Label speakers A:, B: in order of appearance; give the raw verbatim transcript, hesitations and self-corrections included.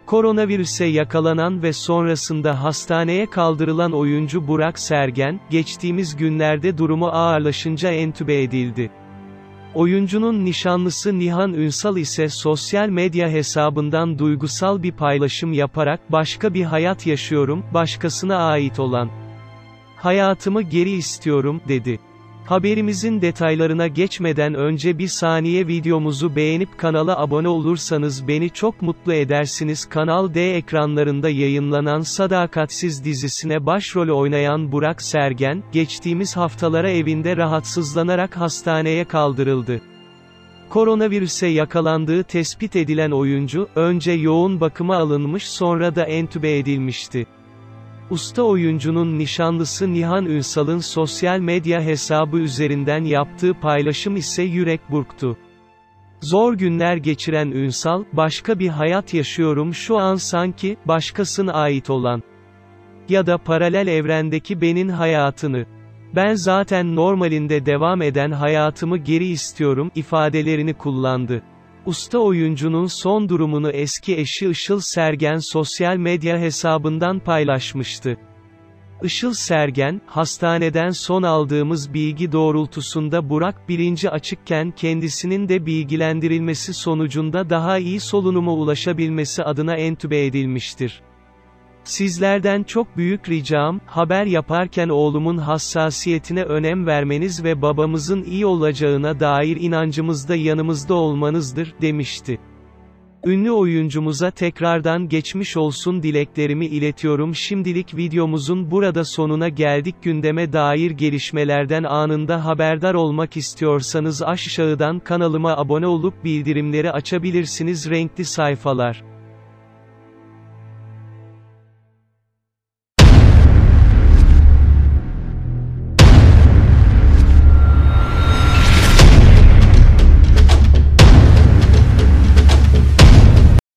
A: Koronavirüse yakalanan ve sonrasında hastaneye kaldırılan oyuncu Burak Sergen, geçtiğimiz günlerde durumu ağırlaşınca entübe edildi. Oyuncunun nişanlısı Nihan Ünsal ise sosyal medya hesabından duygusal bir paylaşım yaparak "Başka bir hayat yaşıyorum, başkasına ait olan hayatımı geri istiyorum," dedi. Haberimizin detaylarına geçmeden önce bir saniye videomuzu beğenip kanala abone olursanız beni çok mutlu edersiniz. Kanal D ekranlarında yayınlanan Sadakatsiz dizisine başrol oynayan Burak Sergen, geçtiğimiz haftalara evinde rahatsızlanarak hastaneye kaldırıldı. Koronavirüse yakalandığı tespit edilen oyuncu, önce yoğun bakıma alınmış sonra da entübe edilmişti. Usta oyuncunun nişanlısı Nihan Ünsal'ın sosyal medya hesabı üzerinden yaptığı paylaşım ise yürek burktu. Zor günler geçiren Ünsal, "Başka bir hayat yaşıyorum şu an sanki, başkasına ait olan ya da paralel evrendeki benim hayatını. Ben zaten normalinde devam eden hayatımı geri istiyorum," ifadelerini kullandı. Usta oyuncunun son durumunu eski eşi Işıl Sergen sosyal medya hesabından paylaşmıştı. Işıl Sergen, "Hastaneden son aldığımız bilgi doğrultusunda Burak bilinci açıkken kendisinin de bilgilendirilmesi sonucunda daha iyi solunuma ulaşabilmesi adına entübe edilmiştir. Sizlerden çok büyük ricam, haber yaparken oğlumun hassasiyetine önem vermeniz ve babamızın iyi olacağına dair inancımızda yanımızda olmanızdır," demişti. Ünlü oyuncumuza tekrardan geçmiş olsun dileklerimi iletiyorum. Şimdilik videomuzun burada sonuna geldik. Gündeme dair gelişmelerden anında haberdar olmak istiyorsanız aşağıdan kanalıma abone olup bildirimleri açabilirsiniz. Renkli sayfalar.